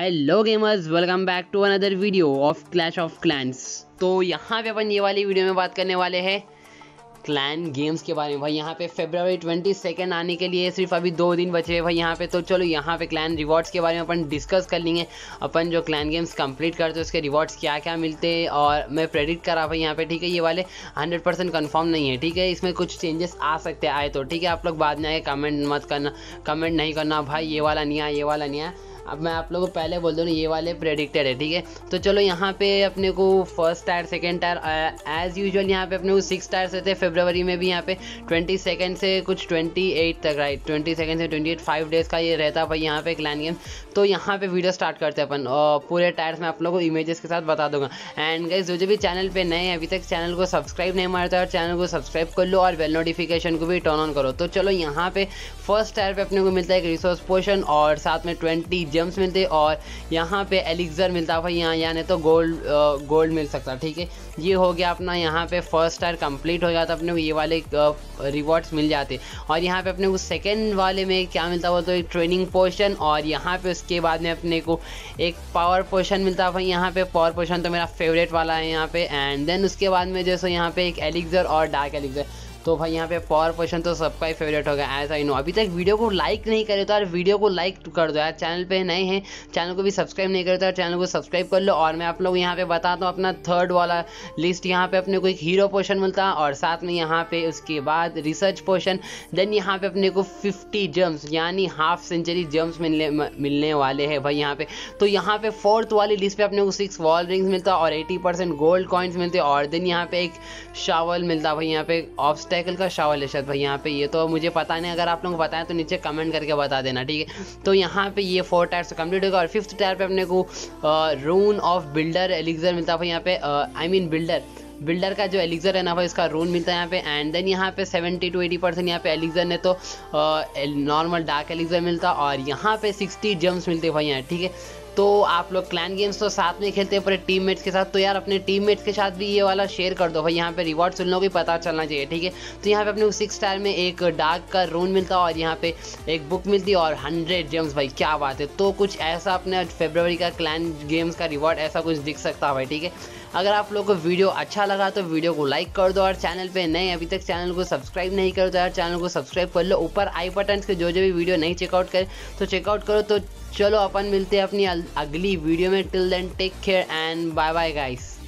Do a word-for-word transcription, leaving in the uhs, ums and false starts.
Hello gamers, welcome back to another video of Clash of Clans. तो यहाँ पे अपन ये वाली वीडियो में बात करने वाले हैं क्लैन गेम्स के बारे में। भाई यहाँ पे फरवरी ट्वेंटी सेकेंड आने के लिए सिर्फ अभी दो दिन बचे हैं भाई यहाँ पे। तो चलो यहाँ पे क्लैन रिवॉर्ड्स के बारे में अपन डिस्कस कर लेंगे। अपन जो क्लैन गेम्स कंप्लीट करते हैं उसके रिवॉर्ड्स क्या क्या मिलते हैं, और मैं प्रेडिक्ट करा भाई यहाँ पे, ठीक है। ये वाले हंड्रेड परसेंट कन्फर्म नहीं है, ठीक है। इसमें कुछ चेंजेस आ सकते हैं, आए तो ठीक है। आप लोग बाद में आए कमेंट मत करना, कमेंट नहीं करना भाई ये वाला नहीं आया, ये वाला नहीं आया। अब मैं आप लोगों को पहले बोल दूँ ये वाले प्रेडिक्टेड है, ठीक है। तो चलो यहाँ पे अपने को first tier, second tier, as usual यहाँ पे अपने को सिक्स टायर्स रहते हैं। फरवरी में भी यहाँ पे ट्वेंटी सेकंड से कुछ ट्वेंटी एट तक, राइट, ट्वेंटी सेकंड से ट्वेंटी एट फाइव डेज़ का ये रहता है भाई यहाँ पे क्लैन गेम। तो यहाँ पे वीडियो स्टार्ट करते हैं अपन, और पूरे टायर्स में आप लोगों को इमेजेस के साथ बता दूंगा। एंड गाइस जो जो भी चैनल पे नए हैं, अभी तक चैनल को सब्सक्राइब नहीं मारता, और चैनल को सब्सक्राइब कर लो और बेल नोटिफिकेशन को भी टर्न ऑन करो। तो चलो यहाँ पे फर्स्ट टायर पे अपने को मिलता है एक रिसोर्स पोशन, और साथ में ट्वेंटी जेम्स मिलते हैं, और यहाँ पे एलिक्सर मिलता है भाई यहाँ, यानी तो गोल्ड गोल्ड मिल सकता है, ठीक है। ये हो गया अपना यहाँ पे फर्स्ट टायर कंप्लीट हो जाता है, अपने को ये वाले रिवॉर्ड्स मिल जाते। और यहाँ पे अपने को सेकंड वाले में क्या मिलता है तो एक ट्रेनिंग पोशन, और यहाँ पे उसके बाद में अपने को एक पावर पोशन मिलता है भाई यहाँ पे। पावर पोशन तो मेरा फेवरेट वाला है यहाँ पे। एंड देन उसके बाद में जैसे यहाँ पे एक एलिक्सर और डार्क एलिक्सर। तो भाई यहाँ पे पावर पोशन तो सबका ही फेवरेट होगा, ऐसा ही नो। अभी तक वीडियो को लाइक नहीं करे तो यार वीडियो को लाइक कर दो यार। चैनल पे नए हैं, चैनल को भी सब्सक्राइब नहीं करे तो यार चैनल को सब्सक्राइब कर लो। और मैं आप लोग यहाँ पे बताता हूँ अपना थर्ड वाला लिस्ट। यहाँ पे अपने को एक हीरो पोशन मिलता है, और साथ में यहाँ पे उसके बाद रिसर्च पोशन। देन यहाँ पे अपने को फिफ्टी जम्स यानी हाफ सेंचुरी जम्स मिलने मिलने वाले हैं भाई यहाँ पे। तो यहाँ पे फोर्थ वाली लिस्ट पे अपने को सिक्स वॉल रिंग्स मिलता है, और एटी परसेंट गोल्ड कॉइन्स मिलते हैं। और देन यहाँ पे एक शावल मिलता है भाई यहाँ पे, ऑब्स्टैकल का शावल है शायद भाई यहाँ पे। ये तो मुझे पता नहीं, अगर आप लोगों को बताएं तो नीचे कमेंट करके बता देना, ठीक है। तो यहाँ पे ये फोर टायर से कंप्लीट होगा। और फिफ्थ टायर पे अपने को रून ऑफ बिल्डर एलिक्सर मिलता है भाई यहाँ पे। आई मीन बिल्डर बिल्डर का जो एलिक्सर है ना भाई, इसका रून मिलता है यहाँ पे। एंड देन यहाँ पे सेवेंटी टू एटी परसेंट यहाँ पे एलिक्सर ने तो नॉर्मल डार्क एलिक्सर मिलता, और यहाँ पे सिक्सटी जम्स मिलते हैं भाई यहाँ, ठीक है। तो आप लोग क्लैन गेम्स तो साथ में खेलते हैं पूरे टीममेट्स के साथ, तो यार अपने टीममेट्स के साथ भी ये वाला शेयर कर दो भाई यहाँ पे। रिवॉर्ड सुन लो भी पता चलना चाहिए, ठीक है। तो यहाँ पे अपने को सिक्स स्टार में एक डार्क का रून मिलता है, और यहाँ पे एक बुक मिलती है, और हंड्रेड जेम्स भाई, क्या बात है। तो कुछ ऐसा अपने फरवरी का क्लैन गेम्स का रिवॉर्ड ऐसा कुछ दिख सकता है भाई, ठीक है। अगर आप लोगों को वीडियो अच्छा लगा तो वीडियो को लाइक कर दो, और चैनल पे नए अभी तक चैनल को सब्सक्राइब नहीं करो तो यार चैनल को सब्सक्राइब कर लो। ऊपर आई बटन के जो जो भी वीडियो नहीं चेकआउट करे तो चेकआउट करो। तो चलो अपन मिलते हैं अपनी अगली वीडियो में। Till then take care and bye bye guys.